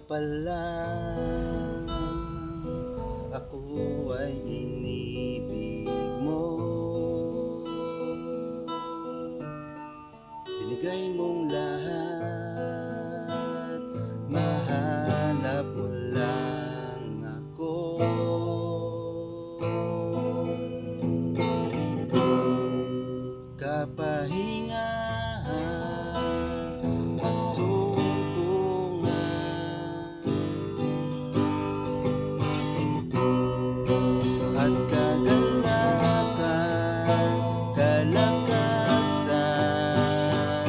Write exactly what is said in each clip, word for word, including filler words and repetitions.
pa lang ako ay inibig mo. Binigay mong lahat, mahanap mo lang ako. Kapahingahan, kasunungan, at kagalakan, kalakasan,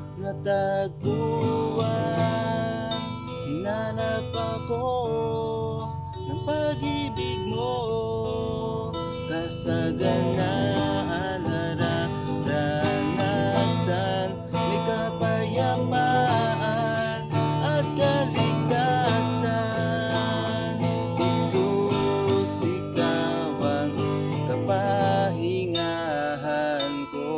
natagpuan. Hinanap ako ng pag-ibig mo, kasaganaan, nararanasan, may kapayapaan at kaligtasan. Jesus, ikaw ang kapahingahan ko.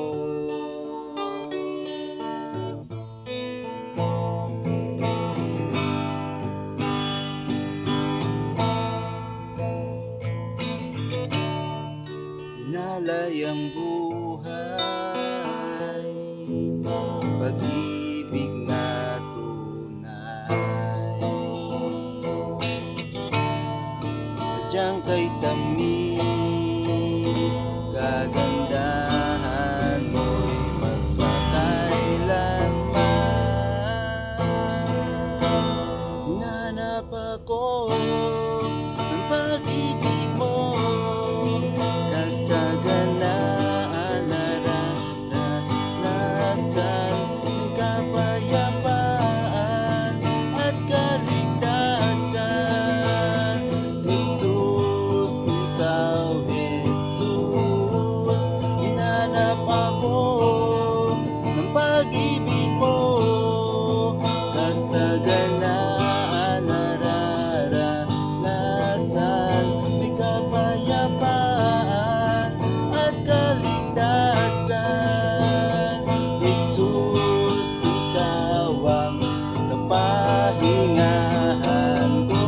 Inalay ang buhay, pag-ibig na tunay, sadyang kay tamis, kagandahan mo'y magpakailanman. Hinanap ako ng pag-ibig mo, kasaganaan, nararanasan, may kapayapaan at kaligtasan. Jesus, ikaw, Jesus, hinanap ako ng pag-ibig mo, kasaganaan, nararanasan, may kapayapaan at kaligtasan. Jesus, ikaw ang kapahingahan ko.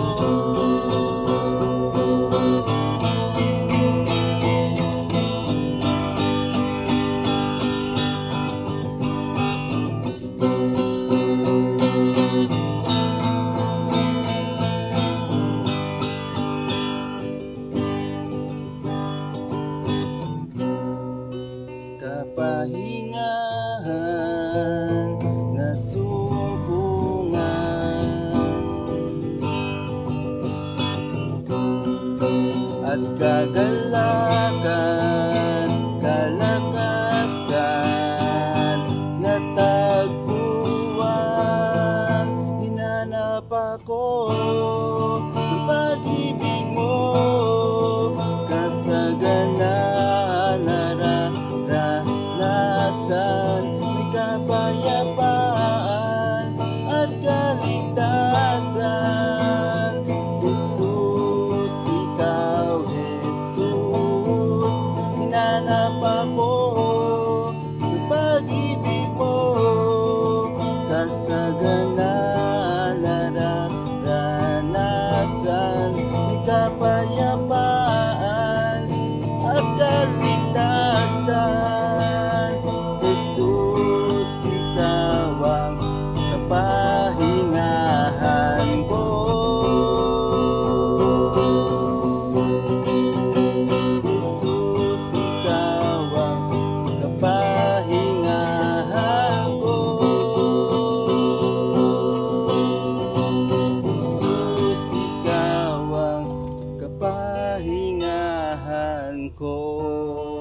Kapahingahan, nasubungan, at kagalakan, kalakasan, natagpuan. Hinanap ako ng pag-ibig mo, kasaganaan, nararanasan, may kapayapaan at kaligtasan. Jesus, ikaw, Jesus, hinanap ako ng pag-ibig mo, kasaganaan, nararanasan, may kapayapaan at kaligtasan. Jesus, ikaw ang kapahingahan ko. Jesus, ikaw ang kapahingahan ko. Jesus, ikaw ang kapahingahan ko.